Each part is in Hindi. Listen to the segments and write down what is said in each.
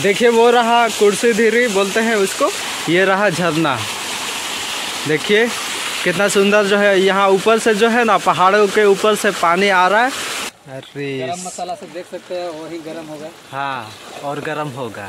देखिए वो रहा कुर्सी धीरी बोलते हैं उसको, ये रहा झरना। देखिए कितना सुंदर जो है, यहाँ ऊपर से जो है ना पहाड़ों के ऊपर से पानी आ रहा है। अरे गरम मसाला से देख सकते हैं वही गरम होगा। हाँ और गरम होगा।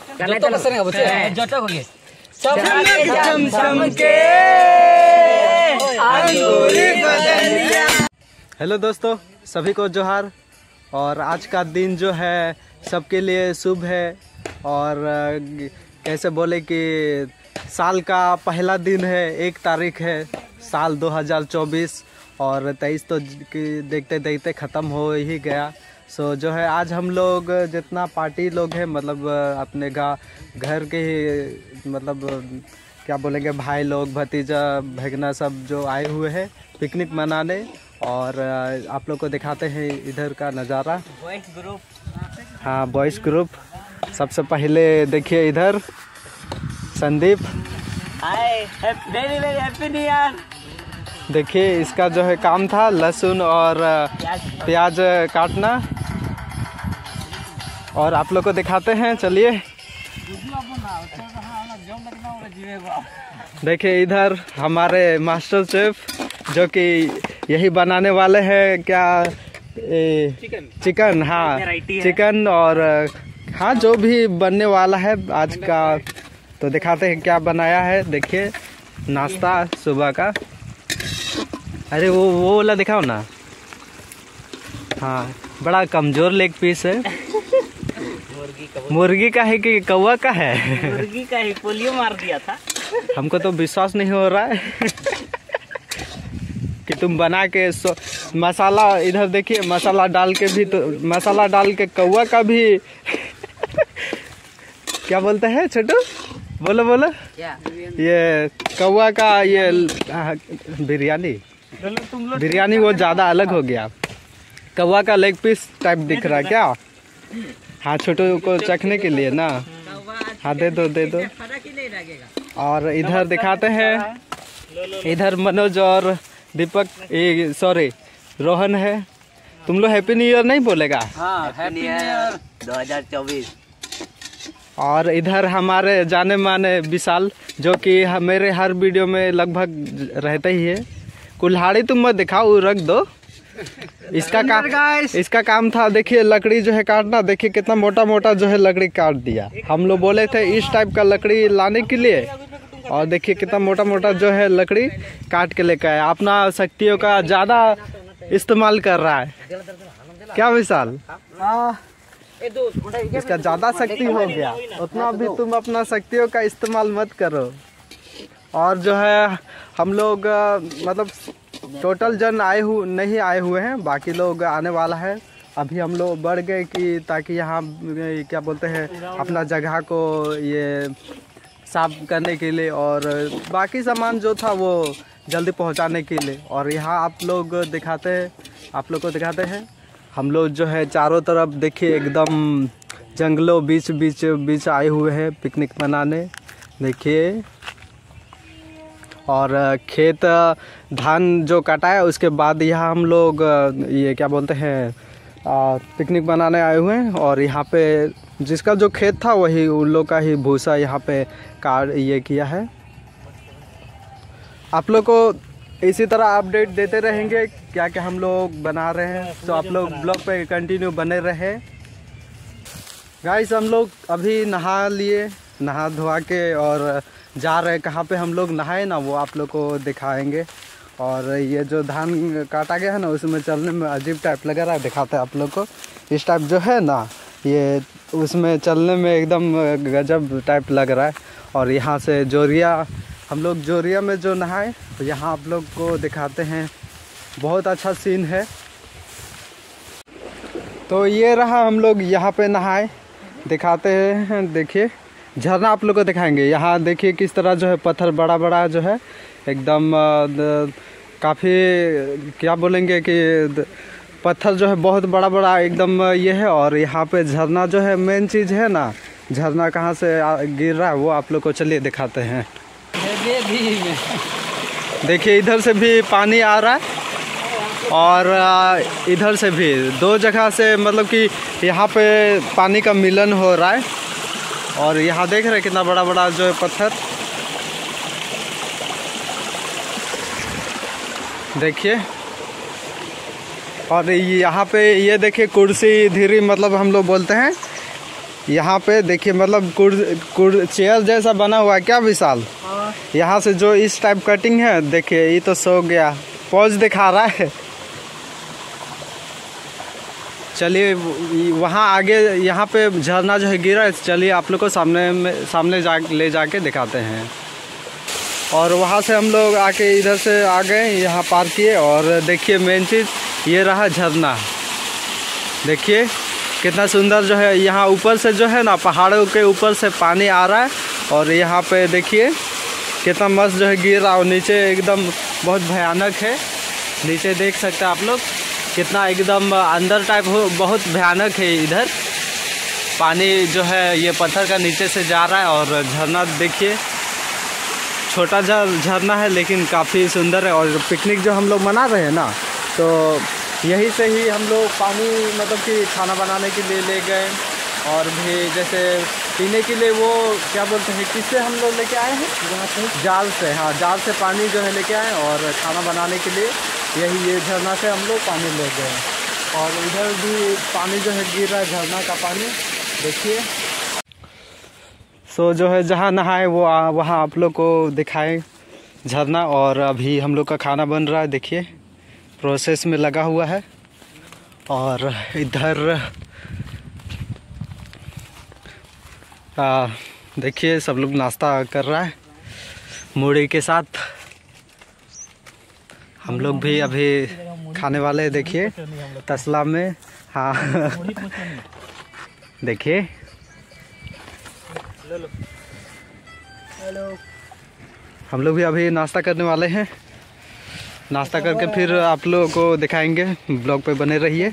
हेलो दोस्तों, सभी को जोहार। और आज का दिन जो है सबके लिए शुभ है। और कैसे बोले कि साल का पहला दिन है, 1 तारीख है, साल 2024 और 23 तो देखते देखते ख़त्म हो ही गया। सो जो है आज हम लोग जितना पार्टी लोग हैं, मतलब अपने घर के ही, मतलब क्या बोलेंगे, भाई लोग, भतीजा भगना सब जो आए हुए हैं पिकनिक मनाने। और आप लोग को दिखाते हैं इधर का नज़ारा। बॉयज़ ग्रुप, हाँ बॉयज़ ग्रुप। सबसे पहले देखिए इधर Sandeep, hi, very very happy new year. देखिए इसका जो है काम था लहसुन और प्याज काटना। और आप लोग को दिखाते हैं, चलिए। देखिए इधर हमारे मास्टर शेफ जो कि यही बनाने वाले हैं, क्या चिकन, हाँ चिकन और हाँ जो भी बनने वाला है आज का। तो दिखाते हैं क्या बनाया है। देखिए नाश्ता सुबह का। अरे वो वाला दिखाओ ना। हाँ बड़ा कमजोर लेग पीस है। मुर्गी का है कि कौवा का है? मुर्गी का ही, पोलियो मार दिया था। हमको तो विश्वास नहीं हो रहा है कि तुम बना के मसाला इधर देखिए, मसाला डाल के भी, तो मसाला डाल के कौवा का भी क्या बोलते हैं छोटू, बोलो बोलो क्या? ये कौवा का ये बिरयानी वो ज़्यादा अलग हो गया। कौवा का लेग पीस टाइप दिख रहा है क्या? हाँ छोटू को चखने के लिए ना। हाँ दे दो दे दो। और इधर दिखाते हैं, इधर मनोज और दीपक, सॉरी रोहन है। तुम लोग हैप्पी न्यू ईयर नहीं बोलेगा? हाँ हैप्पी न्यू ईयर 2024। और इधर हमारे जाने माने विशाल जो कि मेरे हर वीडियो में लगभग रहते ही है। कुल्हाड़ी तुम मत दिखाओ, रख दो। इसका काम था, देखिए लकड़ी जो है काटना। देखिए कितना मोटा मोटा जो है लकड़ी काट दिया। हम लोग बोले थे इस टाइप का लकड़ी लाने के लिए, और देखिए कितना मोटा मोटा जो है लकड़ी काट के लेकर आया। अपना शक्तियों का ज़्यादा इस्तेमाल कर रहा है क्या विशाल? इसका ज़्यादा शक्ति हो गया, उतना भी तुम अपना शक्तियों का इस्तेमाल मत करो। और जो है हम लोग मतलब टोटल जन नहीं आए हुए हैं, बाकी लोग आने वाला है। अभी हम लोग बढ़ गए कि ताकि यहाँ क्या बोलते हैं अपना जगह को ये साफ करने के लिए और बाकी सामान जो था वो जल्दी पहुँचाने के लिए। और यहाँ आप लोग को दिखाते हैं हम लोग जो है चारों तरफ देखिए एकदम जंगलों बीच आए हुए हैं पिकनिक मनाने। देखिए और खेत धान जो काटा है उसके बाद यहाँ हम लोग ये क्या बोलते हैं पिकनिक बनाने आए हुए हैं। और यहाँ पे जिसका जो खेत था वही उन लोग का ही भूसा यहाँ पे ये किया है। आप लोग को इसी तरह अपडेट देते रहेंगे क्या क्या हम लोग बना रहे हैं। तो आप लोग ब्लॉग पे कंटिन्यू बने रहे। गाइस हम लोग अभी नहा धोआ के और जा रहे हैं। कहाँ पे हम लोग नहाए ना वो आप लोग को दिखाएंगे। और ये जो धान काटा गया है ना उसमें चलने में अजीब टाइप लग रहा है, दिखाते हैं आप लोग को। इस टाइप जो है ना ये उसमें चलने में एकदम गजब टाइप लग रहा है। और यहाँ से हम लोग जोरिया में जो नहाए, तो यहाँ आप लोग को दिखाते हैं, बहुत अच्छा सीन है। तो ये रहा हम लोग यहाँ पे नहाए, दिखाते हैं। देखिए झरना आप लोग को दिखाएंगे। यहाँ देखिए किस तरह जो है पत्थर बड़ा बड़ा जो है एकदम काफ़ी क्या बोलेंगे कि पत्थर जो है बहुत बड़ा बड़ा एकदम ये है। और यहाँ पे झरना जो है मेन चीज़ है ना, झरना कहाँ से गिर रहा है वो आप लोग को चलिए दिखाते हैं। देखिए इधर से भी पानी आ रहा है और इधर से भी, 2 जगह से मतलब कि यहाँ पे पानी का मिलन हो रहा है। और यहाँ देख रहे हैं कितना बड़ा बड़ा जो है पत्थर, देखिए। और यहाँ पे ये देखिए कुर्सी धीरे मतलब हम लोग बोलते हैं, यहाँ पे देखिए मतलब चेयर जैसा बना हुआ है क्या विशाल। यहाँ से जो इस टाइप कटिंग है, देखिए ये तो सो गया, पॉज दिखा रहा है। चलिए वहाँ आगे यहाँ पे झरना जो है गिरा है, चलिए आप लोग को सामने ले जाके दिखाते हैं। और वहाँ से हम लोग आके इधर से आ गए, यहाँ पार किए। और देखिए मेन चीज़ ये रहा झरना, देखिए कितना सुंदर जो है। यहाँ ऊपर से जो है ना, पहाड़ों के ऊपर से पानी आ रहा है। और यहाँ पे देखिए कितना मस्त जो है गिर रहा, और नीचे एकदम बहुत भयानक है। नीचे देख सकते हैं आप लोग कितना एकदम अंदर टाइप हो, बहुत भयानक है। इधर पानी जो है ये पत्थर का नीचे से जा रहा है। और झरना देखिए, छोटा झरना है लेकिन काफ़ी सुंदर है। और पिकनिक जो हम लोग मना रहे हैं ना, तो यहीं से ही हम लोग पानी मतलब कि खाना बनाने के लिए ले गए। और भी जैसे पीने के लिए वो क्या बोलते हैं, किससे हम लोग लेके आए हैं, जाल से। हाँ, जाल से पानी जो है लेके आए। और खाना बनाने के लिए यही ये झरना से हम लोग पानी ले गए। और इधर भी पानी जो है गिर रहा है, झरना का पानी देखिए। सो जो है जहाँ नहाए वो वहाँ आप लोग को दिखाए झरना। और अभी हम लोग का खाना बन रहा है, देखिए प्रोसेस में लगा हुआ है। और इधर देखिए सब लोग नाश्ता कर रहा है मूढ़ी के साथ। हम लोग भी अभी खाने वाले हैं, देखिए तसला में। हाँ देखिए हम लोग भी अभी नाश्ता करने वाले हैं। नाश्ता करके फिर आप लोगों को दिखाएंगे, ब्लॉग पे बने रहिए।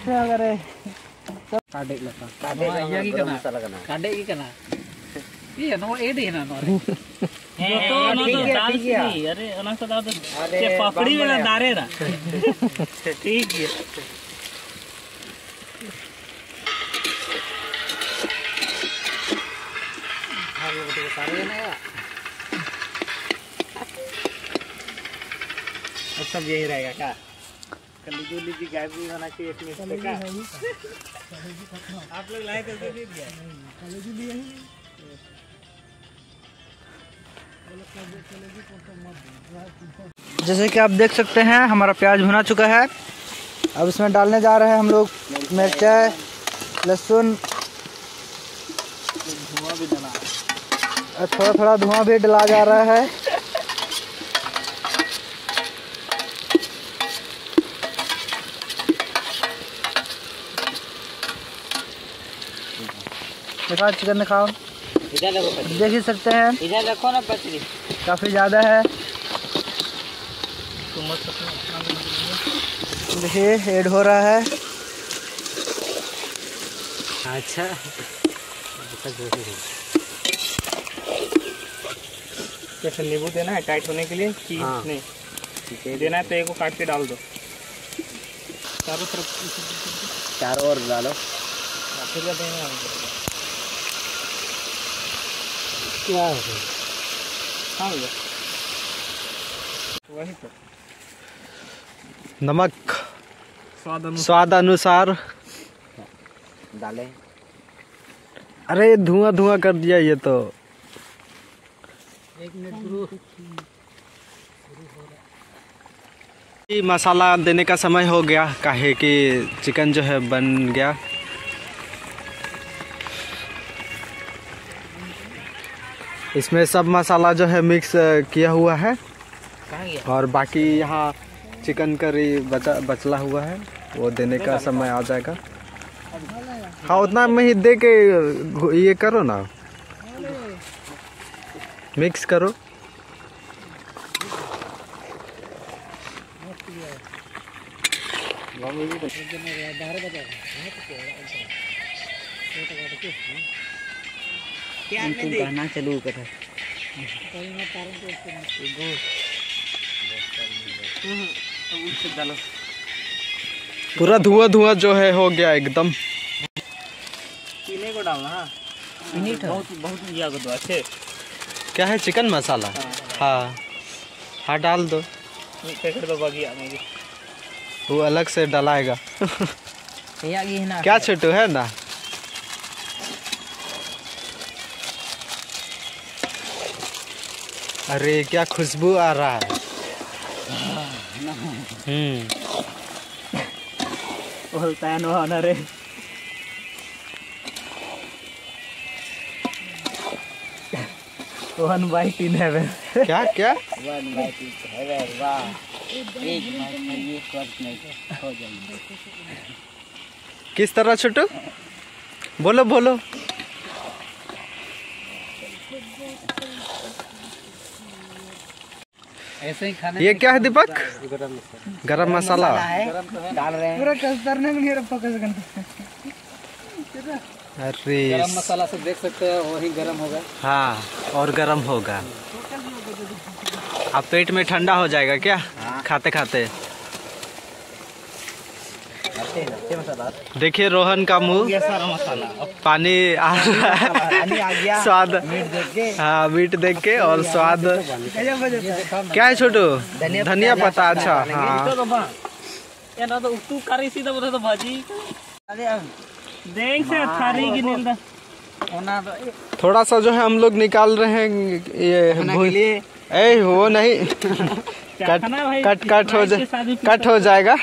सब यही रहेगा क्या? कली जी गाय भी होना चाहिए इसमें का? आप लोग लाए करके दे दिया। जैसे कि आप देख सकते हैं हमारा प्याज भुना चुका है। अब इसमें डालने जा रहे हैं हम लोग मिर्चाई, लहसुन, थोड़ा थोड़ा धुआं भी डला जा रहा है। दिखाओ चिकन दिखाओ, देख ही सकते हैं इधर रखो ना पतली, काफ़ी ज़्यादा है। देखिए ऐड हो रहा है। अच्छा कैसे नींबू देना है टाइट होने के लिए कि नहीं देना है? तो एक को काट के डाल दो, चारों तरफ, चारों ओर डालो। क्या है? हाँ वही तो नमक स्वाद अनुसार डालें। अरे धुआं धुआं कर दिया ये तो। मसाला देने का समय हो गया, काहे कि चिकन जो है बन गया। इसमें सब मसाला जो है मिक्स किया हुआ है। और बाकी यहाँ चिकन करी बचला हुआ है, वो देने का समय आ जाएगा। हाँ उतना में ही दे के ये करो ना, मिक्स करो। गाना चलू कर पूरा धुआं धुआं जो है हो गया एकदम। पीने को डालना। हाँ बहुत बहुत ये दो अच्छे। क्या है? चिकन मसाला। हाँ हाँ डाल दो। पैकेट दो बाकी मुझे वो अलग से डलाएगा। क्या छोटू है ना। अरे क्या खुशबू आ रहा है। बोलता है नो रे। One bite in heaven. क्या क्या? One bite in heaven. वाह, एक बाइट में ये स्वर्ग में हो जाएगी। किस तरह छोटू? बोलो बोलो। ऐसे ही खाने। ये क्या है दीपक? गरम मसाला डाल रहे हैं। पूरा कस्टरने में मेरा फोकस करना। अरे गरम मसाला से देख सकते हैं वही गरम होगा। हाँ और गरम होगा। अब पेट में ठंडा हो जाएगा क्या? खाते खाते। देखिए रोहन का मुंह पानी आ रहा है। स्वाद हाँ मीट देख के और स्वाद। क्या है छोटू? धनिया पत्ता। अच्छा हाँ थोड़ा सा जो है हम लोग निकाल रहे हैं ये ए वो नहीं कट हो जाएगा।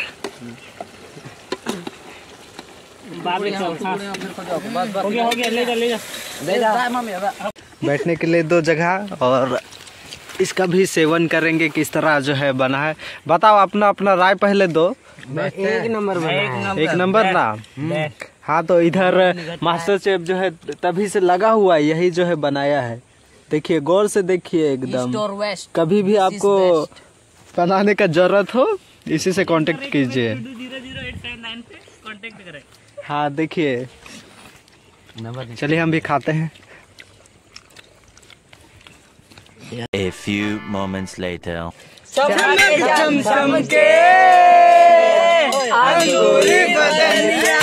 हो गया ले जा। बैठने के लिए 2 जगह और इसका भी सेवन करेंगे किस तरह जो है बना है। बताओ अपना अपना राय पहले दो। एक नंबर बना है। 1 नंबर ना। हाँ तो इधर मास्टर शेफ जो है तभी से लगा हुआ है, यही जो है बनाया है। देखिए गौर से देखिए एकदम। कभी भी आपको बनाने का जरूरत हो इसी से कांटेक्ट कीजिए। 00879 पे कांटेक्ट करें। हाँ देखिए चलिए हम भी खाते हैं। A few moments later. चम के अंगूरी बदनिया।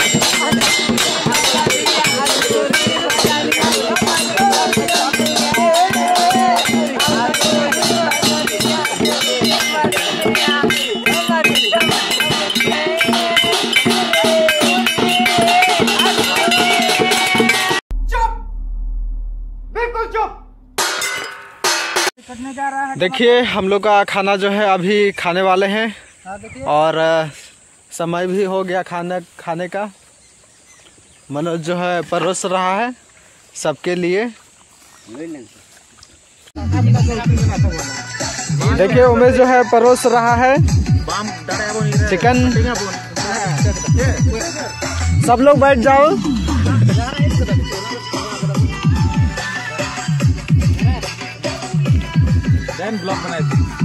देखिए हम लोग का खाना जो है अभी खाने वाले हैं और समय भी हो गया खाने का। मनोज जो है परोस रहा है सबके लिए। देखिए उमेश जो है परोस रहा है चिकन। सब लोग बैठ जाओ। ब्लॉग बनाए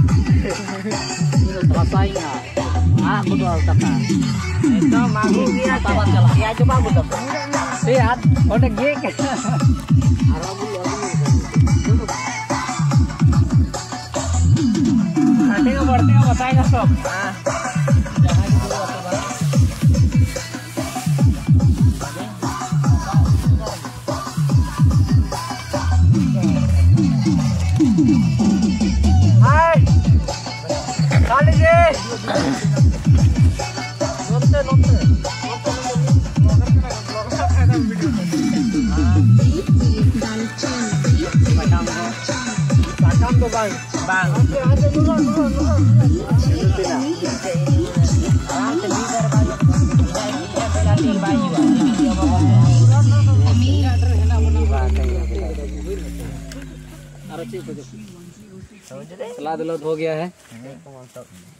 बढ़ते बताएगा सब। सलाद हो गया है।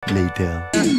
later.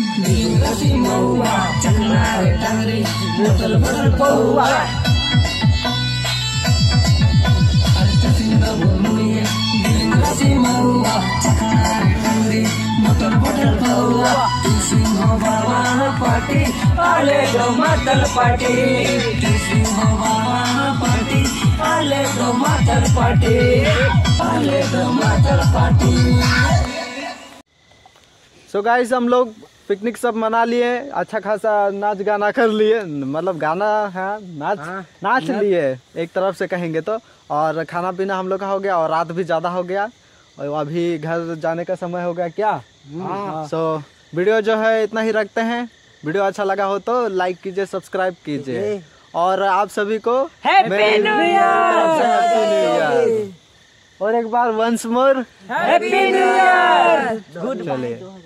सो गाइस हम लोग पिकनिक सब मना लिए, अच्छा खासा नाच गाना कर लिए, मतलब गाना है नाच लिए एक तरफ से कहेंगे तो, और खाना पीना हम लोग का हो गया और रात भी ज़्यादा हो गया और अभी घर जाने का समय हो गया क्या। सो वीडियो जो है इतना ही रखते हैं। वीडियो अच्छा लगा हो तो लाइक कीजिए, सब्सक्राइब कीजिए और आप सभी को हैप्पी न्यू ईयर और एक बार once more happy new year. Good चलिए।